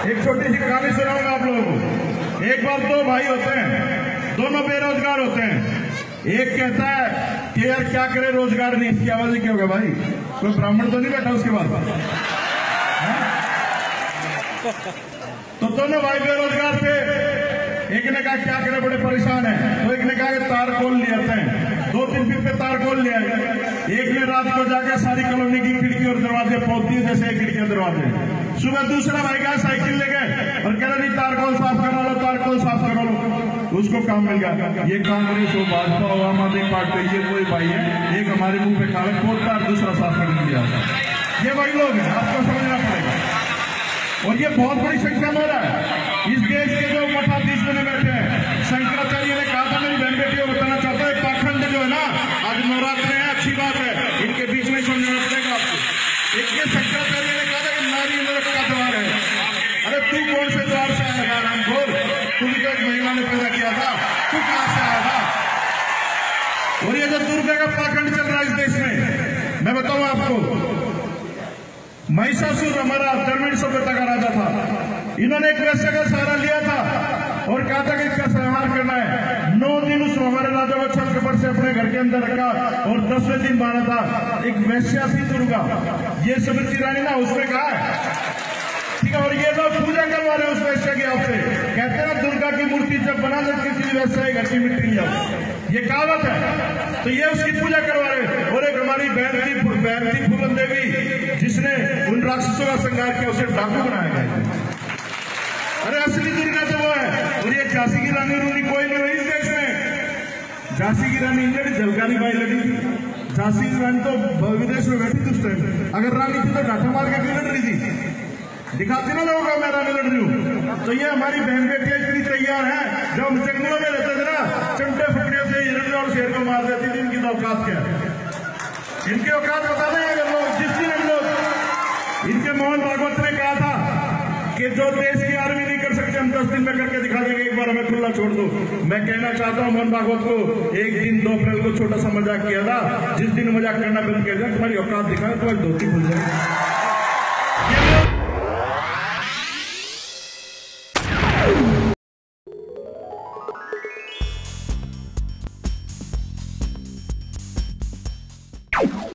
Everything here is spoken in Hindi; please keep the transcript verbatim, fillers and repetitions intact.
एक छोटी सी कहानी सुनाऊंगा आप लोगों को। एक बार दो भाई होते हैं, दोनों बेरोजगार होते हैं। एक कहता है कि यार क्या करे, रोजगार नहीं। इसकी आवाज क्या होगा भाई? कोई ब्राह्मण तो नहीं बैठा उसके बाद? तो दोनों भाई बेरोजगार थे। एक ने कहा क्या करे, बड़े परेशान है। तो एक ने कहा कि तार खोल लिए हैं, दो तीन फीट पे तार खोल लिया है। एक ने रात को जाकर सारी कॉलोनी की खिड़की और दरवाजे पोत दिए, जैसे खिड़की और दरवाजे। सुबह दूसरा भाई गया, साइकिल ले गए और कह रहे नहीं तार खोल साफ करा लो, तार खोल साफ करा लो। उसको काम मिल गया। ये कांग्रेस हो, भाजपा हो, आम आदमी पार्टी, ये कोई भाई है, एक हमारे मुंह पे कागज पोतता है, दूसरा साफ करने दिया। ये वही लोग हैं, आपको समझना पड़ेगा। और ये बहुत बड़ी संख्या में हो रहा है। इस देश के जो मठाधीश बने बैठे हैं, शंकराचार्य ने कहा था, मेरी बहन बेटियों को बताना चाहता है, पाखंड जो है ना, आज नवरात्र है, अच्छी बात है, इनके बीच में समझना पड़ेगा आपको। एक ये शंकराचार्य ने कहा था कि नारी नरक का द्वार है। अरे तू कौन से द्वार से आएगा राम बोल? तुम तो एक महिला ने पैदा किया था, तू कहां से आएगा? और ये जो दुर्गा का पाखंड चल रहा है इस देश में, मैं बताऊं आपको, महिषासुर हमारा द्रविड़ सभ्यता का राजा था। इन्होंने एक वैश्य का सहारा लिया था और कहा था कि इसका संहार करना है। नौ दिन उस हमारे राजा को छल कपट से अपने घर के अंदर रखा और दसवें दिन मारा था। एक वैश्या थी दुर्गा, ये समृद्धि रानी ना, उसने कहा है ठीक है। और ये लोग पूजा करवा रहे हैं उस वैश्या की आपसे, कहते हैं दुर्गा की मूर्ति जब बना दे किसी वैश्या घर की मिट्टी नहीं आती, ये कहावत है। तो ये उसकी पूजा करवा रहे। और एक हमारी बहन थी बहन थी फूलन देवी, जिसने उन राक्षसों का संहार किया, उसे डाकू बनाया गया। अरे असली दुर्गा तो वो है। और ये झांसी की रानी रूनी कोई नहीं हुई इस देश में। झांसी की रानी इंडिया जलगानी बाई लड़ी थी। झांसी की रानी तो विदेश में बैठी थी उस टाइम। अगर रानी थी तो डाटा मार के क्यों लड़ रही थी? दिखाती ना लोगों को मैं रानी लड़ रही हूँ। तो ये हमारी बहन बेटियां इतनी तैयार है, जब हम जंगलों में रहते थे ना, चंटे फकड़े से हिरण और शेर को मार देती थी। इनकी तो औकात क्या है? इनके औकात बता दें अगर लोग जिस दिन हम लोग, इनके मोहन भागवत ने कहा था कि जो देश की आर्मी नहीं कर सकते हम दस दिन में करके दिखा देंगे, एक बार हमें खुला छोड़ दो। मैं कहना चाहता हूं मोहन भागवत को, एक दिन दो अप्रैल को छोटा सा मजाक किया था, जिस दिन मजाक करना बंद किया जाए, तुम्हारी औकात दिखाए, तुम्हारी धोती खुल जाए।